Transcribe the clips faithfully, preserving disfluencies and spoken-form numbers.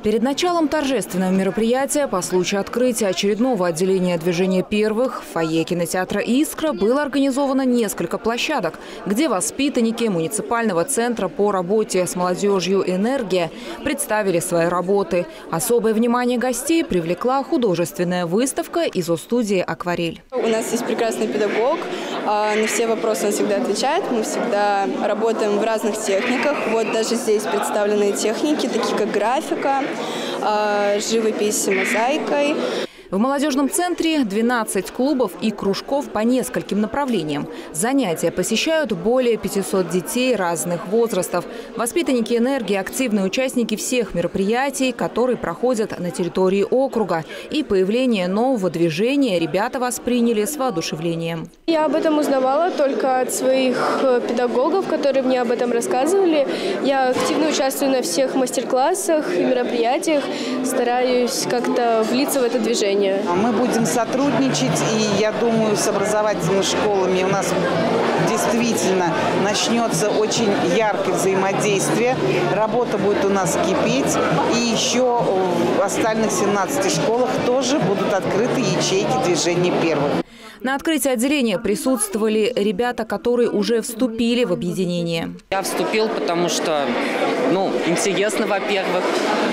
Перед началом торжественного мероприятия по случаю открытия очередного отделения движения первых в фойе кинотеатра «Искра» было организовано несколько площадок, где воспитанники муниципального центра по работе с молодежью «Энергия» представили свои работы. Особое внимание гостей привлекла художественная выставка из студии «Акварель». У нас есть прекрасный педагог, на все вопросы он всегда отвечает. Мы всегда работаем в разных техниках. Вот даже здесь представлены техники, такие как графика, живопись мозаикой. В молодежном центре двенадцать клубов и кружков по нескольким направлениям. Занятия посещают более пятисот детей разных возрастов. Воспитанники «Энергии» – активные участники всех мероприятий, которые проходят на территории округа. И появление нового движения ребята восприняли с воодушевлением. Я об этом узнавала только от своих педагогов, которые мне об этом рассказывали. Я активно участвую на всех мастер-классах и мероприятиях, стараюсь как-то влиться в это движение. Мы будем сотрудничать, и я думаю, с образовательными школами у нас действительно начнется очень яркое взаимодействие. Работа будет у нас кипеть, и еще в остальных семнадцати школах тоже будут открыты ячейки движения первых. На открытии отделения присутствовали ребята, которые уже вступили в объединение. Я вступил, потому что, ну, интересно, во-первых.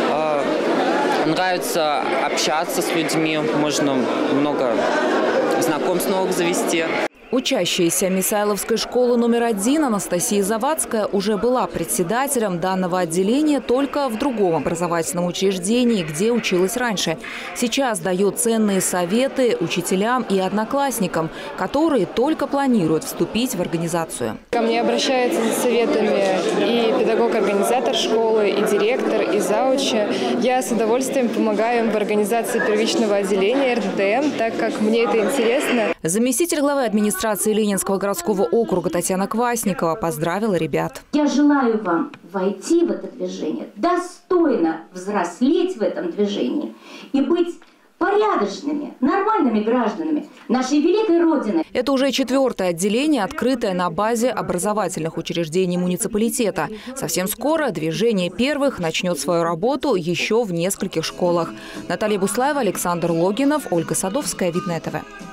Нравится общаться с людьми, можно много знакомств новых завести. Учащаяся Мисайловской школы номер один Анастасия Завадская уже была председателем данного отделения только в другом образовательном учреждении, где училась раньше. Сейчас дает ценные советы учителям и одноклассникам, которые только планируют вступить в организацию. Ко мне обращаются за советами и педагог-организатор школы, и директор, и заучи. Я с удовольствием помогаю им в организации первичного отделения эр дэ дэ эм, так как мне это интересно. Заместитель главы администрации Администрации Ленинского городского округа Татьяна Квасникова поздравила ребят. Я желаю вам войти в это движение, достойно взрослеть в этом движении и быть порядочными, нормальными гражданами нашей великой Родины. Это уже четвертое отделение, открытое на базе образовательных учреждений муниципалитета. Совсем скоро движение первых начнет свою работу еще в нескольких школах. Наталья Буслаева, Александр Логинов, Ольга Садовская, Видное тэ вэ.